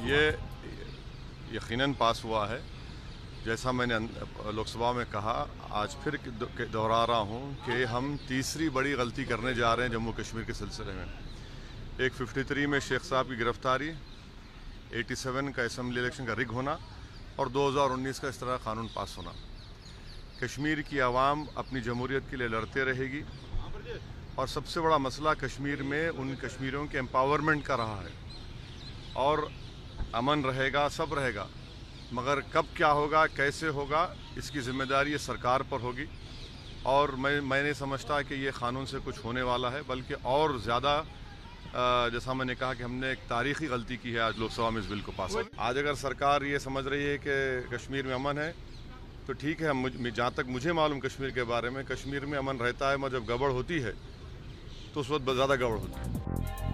ये यकीनन पास हुआ है। जैसा मैंने लोकसभा में कहा, आज फिर दोहरा रहा हूँ कि हम तीसरी बड़ी गलती करने जा रहे हैं जम्मू कश्मीर के सिलसिले में। एक 53 में शेख साहब की गिरफ्तारी, 87 का असम्बली इलेक्शन का रिग होना और 2019 का इस तरह कानून पास होना। कश्मीर की आवाम अपनी जमहूरियत के लिए लड़ते रहेगी और सबसे बड़ा मसला कश्मीर में उन कश्मीरियों के एम्पावरमेंट का रहा है और अमन रहेगा, सब रहेगा, मगर कब क्या होगा, कैसे होगा, इसकी जिम्मेदारी सरकार पर होगी। और मैं नहीं समझता कि ये कानून से कुछ होने वाला है, बल्कि और ज़्यादा जैसा मैंने कहा कि हमने एक तारीखी गलती की है आज लोकसभा में इस बिल को पास। आज अगर सरकार ये समझ रही है कि कश्मीर में अमन है तो ठीक है। जहाँ तक मुझे मालूम कश्मीर के बारे में, कश्मीर में अमन रहता है, मगर जब गड़बड़ होती है तो उस वक्त ज़्यादा गड़बड़ होती है।